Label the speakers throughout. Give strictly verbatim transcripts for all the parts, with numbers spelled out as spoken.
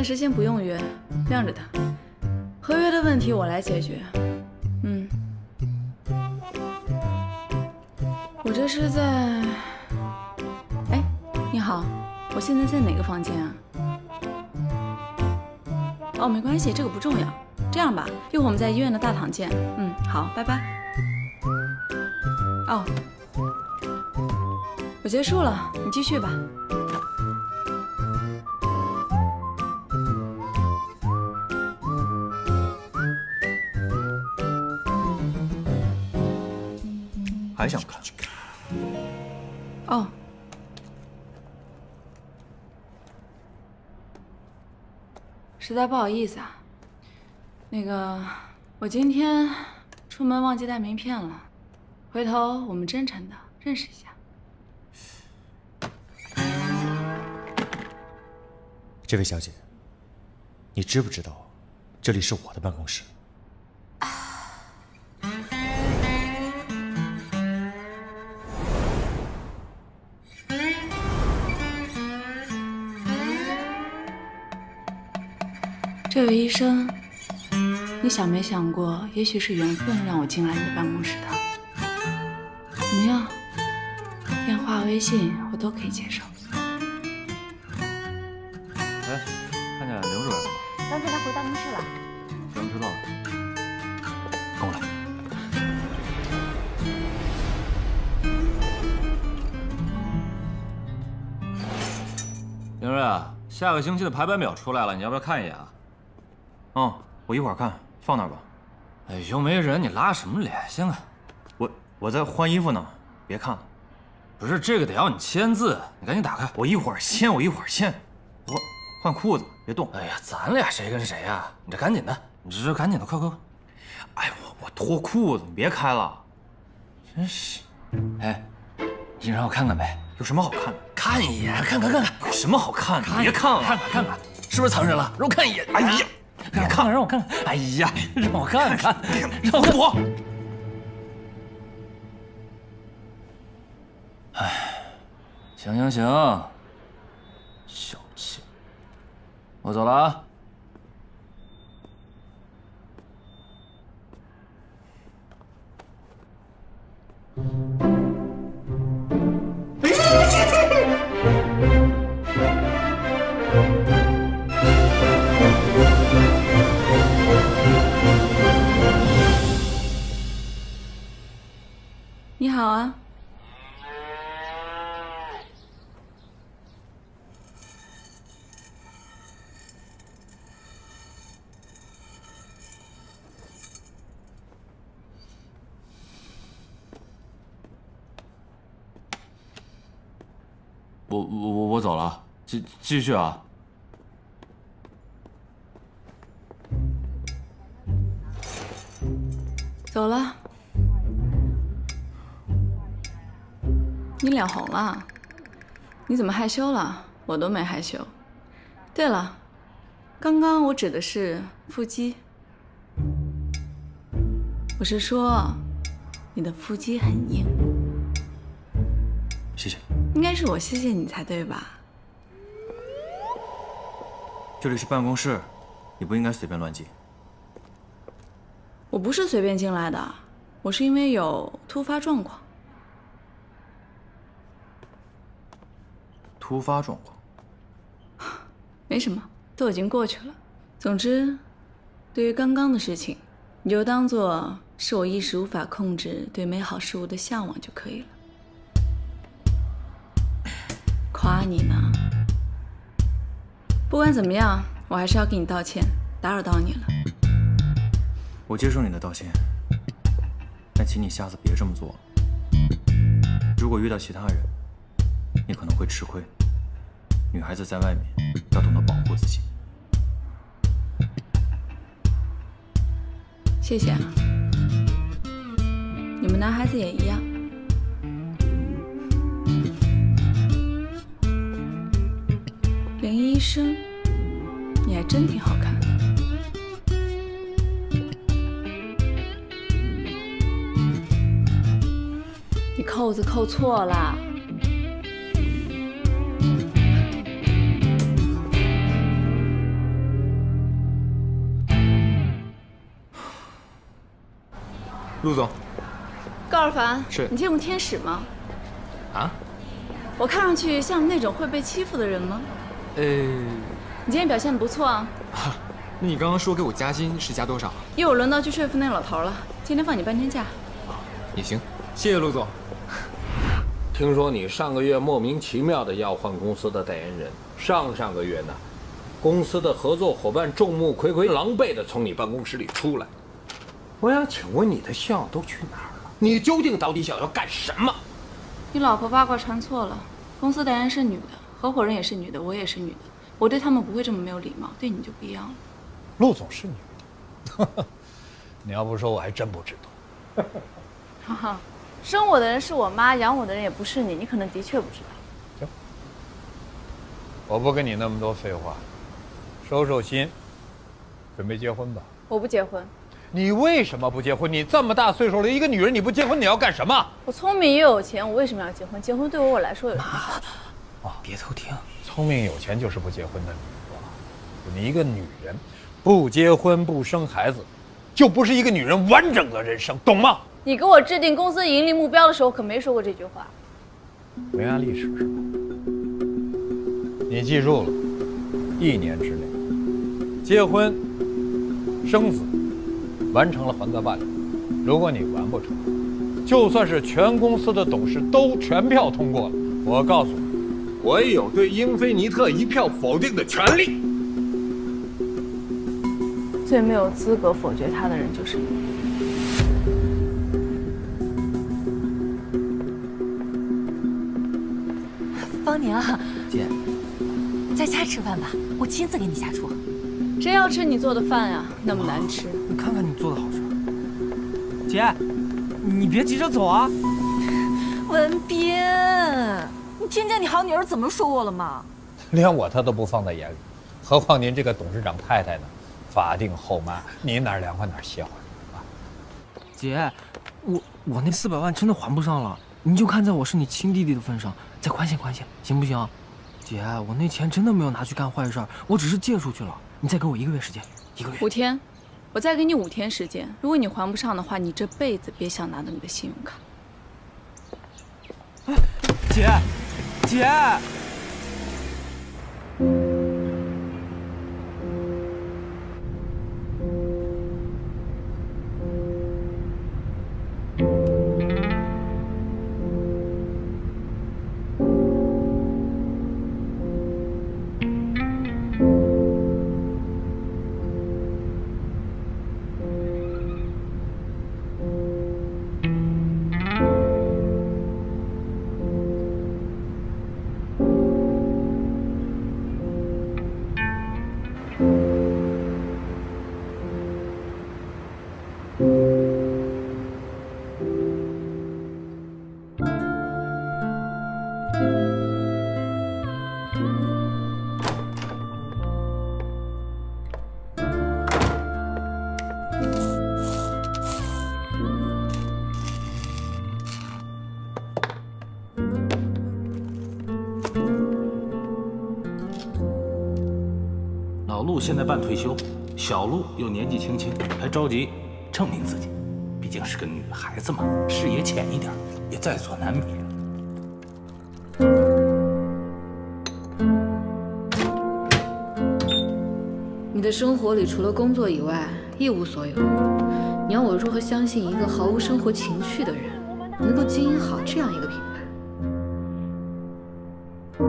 Speaker 1: 时先不用约，晾着他。合约的问题我来解决。嗯，我这是在……哎，你好，我现在在哪个房间啊？哦，没关系，这个不重要。这样吧，一会儿我们在医院的大堂见。嗯，好，拜拜。哦，我结束了，你继续吧。
Speaker 2: 还想看？
Speaker 1: 哦，实在不好意思啊。那个，我今天出门忘记带名片了，回头我们真诚的认识一下。
Speaker 2: 这位小姐，你知不知道，这里是我的办公室？
Speaker 1: 这位医生，你想没想过，也许是缘分让我进来你的办公室的？怎么样？电话、微信我都可以接受。
Speaker 3: 哎，看见林主任了吗？
Speaker 4: 刚才他回办公室了。
Speaker 3: 咱们知道了。跟我来。林主任，下个星期的排班表出来了，你要不要看一眼啊？
Speaker 2: 嗯，我一会儿看，放那儿吧。
Speaker 3: 哎，又没人，你拉什么脸？先看。
Speaker 2: 我我在换衣服呢，别看了。
Speaker 3: 不是这个得要你签字，你赶紧打开。
Speaker 2: 我一会儿签，我一会儿签。我换裤子，别动。
Speaker 3: 哎呀，咱俩谁跟谁呀？你这赶紧的，你这赶紧的，快快快！
Speaker 2: 哎，我我脱裤子，你别开了。真是。
Speaker 3: 哎，你让我看看呗，
Speaker 2: 有什么好看的？
Speaker 3: 看一眼，看看看看，
Speaker 2: 有什么好看的？别看了，
Speaker 3: 看看看看，是不是藏人了？让我看一眼。
Speaker 2: 哎呀！
Speaker 3: 别看，让我看看！哎呀，让我看看，让我
Speaker 2: 躲！
Speaker 3: 哎，行行行，小气，我走了啊。
Speaker 1: 你好啊，
Speaker 3: 我我我我走了，继继续啊。
Speaker 1: 走了。 你脸红了？你怎么害羞了？我都没害羞。对了，刚刚我指的是腹肌，我是说你的腹肌很硬。
Speaker 2: 谢谢。
Speaker 1: 应该是我谢谢你才对吧？
Speaker 2: 这里是办公室，你不应该随便乱进。
Speaker 1: 我不是随便进来的，我是因为有突发状况。
Speaker 2: 突发状况，
Speaker 1: 没什么，都已经过去了。总之，对于刚刚的事情，你就当做是我一时无法控制对美好事物的向往就可以了。夸你呢。不管怎么样，我还是要给你道歉，打扰到你了。
Speaker 2: 我接受你的道歉，但请你下次别这么做了。如果遇到其他人，你可能会吃亏。 女孩子在外面要懂得保护自己。
Speaker 1: 谢谢啊，你们男孩子也一样。林医生，你还真挺好看的。你扣子扣错了。
Speaker 4: 陆总，
Speaker 1: 高尔凡，
Speaker 4: 是
Speaker 1: 你见过天使吗？
Speaker 4: 啊？
Speaker 1: 我看上去像那种会被欺负的人吗？
Speaker 4: 呃，
Speaker 1: 你今天表现得不错啊。
Speaker 4: 啊，那你刚刚说给我加薪是加多少？
Speaker 1: 又轮到去说服那老头了。今天放你半天假。
Speaker 4: 也行，谢谢陆总。
Speaker 5: 听说你上个月莫名其妙的要换公司的代言人，上上个月呢，公司的合作伙伴众目睽睽、狼狈的从你办公室里出来。我想请问你的笑都去哪儿了？你究竟到底想要干什么？
Speaker 1: 你老婆八卦传错了，公司代言人是女的，合伙人也是女的，我也是女的，我对他们不会这么没有礼貌，对你就不一样了。
Speaker 6: 陆总是女的，你要不说我还真不知道。
Speaker 1: 哈哈，生我的人是我妈，养我的人也不是你，你可能的确不知道。
Speaker 6: 行，我不跟你那么多废话，收收心，准备结婚吧。
Speaker 1: 我不结婚。
Speaker 6: 你为什么不结婚？你这么大岁数了，一个女人你不结婚，你要干什么？
Speaker 1: 我聪明又有钱，我为什么要结婚？结婚对我来说有什么好处？
Speaker 3: 哦，别偷听。
Speaker 6: 聪明有钱就是不结婚的女人。你一个女人，不结婚不生孩子，就不是一个女人完整的人生，懂吗？
Speaker 1: 你给我制定公司盈利目标的时候，可没说过这句话。
Speaker 6: 没按历史是吧？你记住了，一年之内，结婚、生子。完成了还则罢了。如果你完不成，就算是全公司的董事都全票通过了，我告诉你，
Speaker 5: 我也有对英菲尼特一票否定的权利。
Speaker 1: 最没有资格否决他的人就是你。
Speaker 7: 方宁，
Speaker 3: 姐，
Speaker 7: 在家吃饭吧，我亲自给你下厨。
Speaker 1: 谁要吃你做的饭呀？那么难吃。
Speaker 3: 你看看你做的好吃。姐，你别急着走啊。
Speaker 7: 文斌，你听见你好女儿怎么说我了吗？
Speaker 6: 连我他都不放在眼里，何况您这个董事长太太呢？法定后妈，你哪儿凉快哪儿歇会儿啊。
Speaker 3: 姐，我我那四百万真的还不上了，你就看在我是你亲弟弟的份上，再宽限宽限，行不行？姐，我那钱真的没有拿去干坏事，我只是借出去了。你再给我一个月时间，一个月。
Speaker 1: 五天，我再给你五天时间。如果你还不上的话，你这辈子别想拿到你的信用卡。
Speaker 3: 哎，姐，姐。
Speaker 8: 老陆现在半退休，小陆又年纪轻轻，还着急证明自己，毕竟是个女孩子嘛，视野浅一点，也在所难免。
Speaker 9: 你的生活里除了工作以外一无所有，你要我如何相信一个毫无生活情趣的人能够经营好这样一个品牌？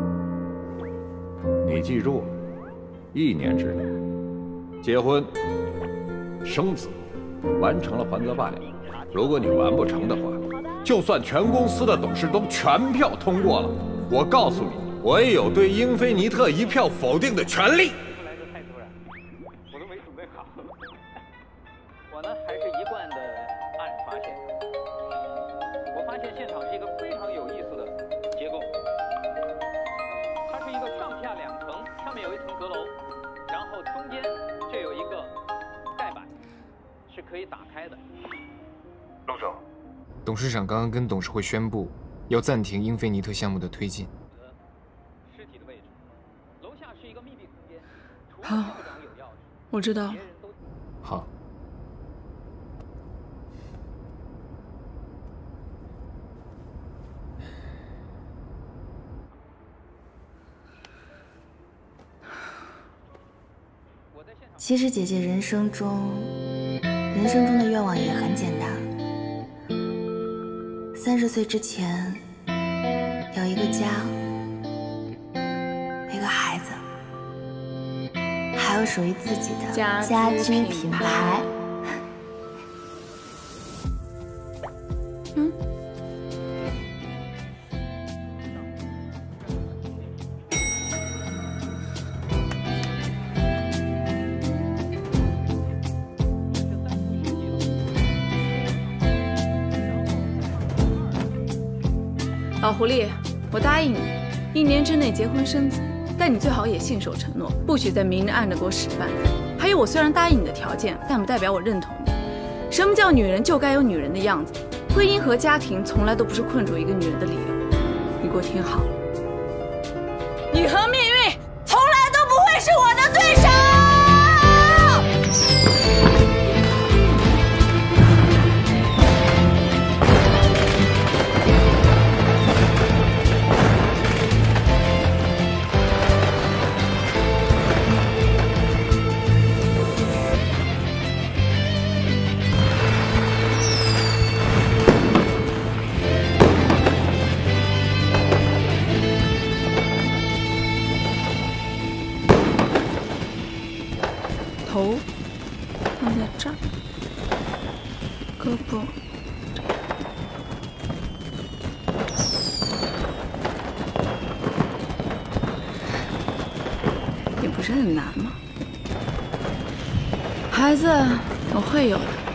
Speaker 5: 你记住了，一年之内，结婚、生子，完成了还则罢了。如果你完不成的话，就算全公司的董事都全票通过了，我告诉你，我也有对英菲尼特一票否定的权利。
Speaker 10: 来的太突然，我都没准备好。我呢，还是一贯的按发现。我发现现场是一个非常有意思的结构，它是一个上下两层，上面有一层阁楼，然后中间就有一个盖板，是可以打开的。
Speaker 4: 陆总，董事长刚刚跟董事会宣布，要暂停英菲尼特项目的推进。
Speaker 10: 尸体的位置，楼下是一个密闭空间。
Speaker 1: 好，我知道了。
Speaker 4: 好。
Speaker 11: 其实姐姐人生中，人生中的愿望也很简单。三十岁之前，有一个家，一个孩子，还有属于自己的
Speaker 1: 家
Speaker 11: 家居
Speaker 1: 品
Speaker 11: 品牌。
Speaker 1: 嗯。 老狐狸，我答应你，一年之内结婚生子，但你最好也信守承诺，不许在明着暗着给我使绊子。还有，我虽然答应你的条件，但不代表我认同你。什么叫女人就该有女人的样子？婚姻和家庭从来都不是困住一个女人的理由。你给我听好，你和命运从来都不会是我的对手。 头放在这儿，胳膊这样。也不是很难嘛。孩子我会有的。